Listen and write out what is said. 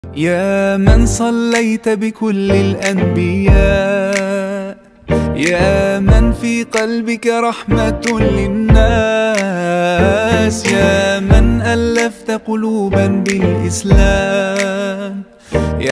يا من صليت بكل الأنبياء، يا من في قلبك رحمة للناس، يا من ألفت قلوبا بالإسلام.